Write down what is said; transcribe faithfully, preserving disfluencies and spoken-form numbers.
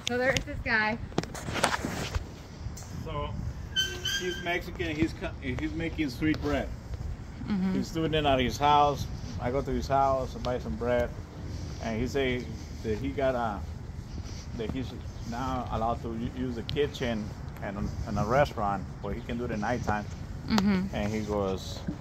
So there's this guy. So he's Mexican. He's co- he's making sweet bread. Mm-hmm. He's doing it at his house. I go to his house, I buy some bread, and he say that he got a that he's now allowed to u- use the kitchen and in a restaurant where he can do it at nighttime. Mm-hmm. And he goes,